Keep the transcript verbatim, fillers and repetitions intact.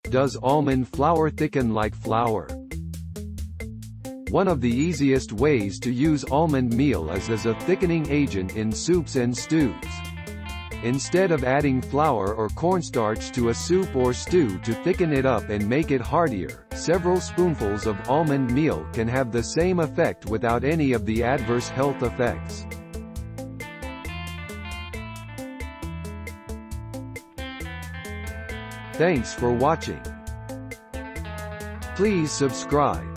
Does almond flour thicken like flour? One of the easiest ways to use almond meal is as a thickening agent in soups and stews. Instead of adding flour or cornstarch to a soup or stew to thicken it up and make it heartier, several spoonfuls of almond meal can have the same effect without any of the adverse health effects. Thanks for watching. Please subscribe.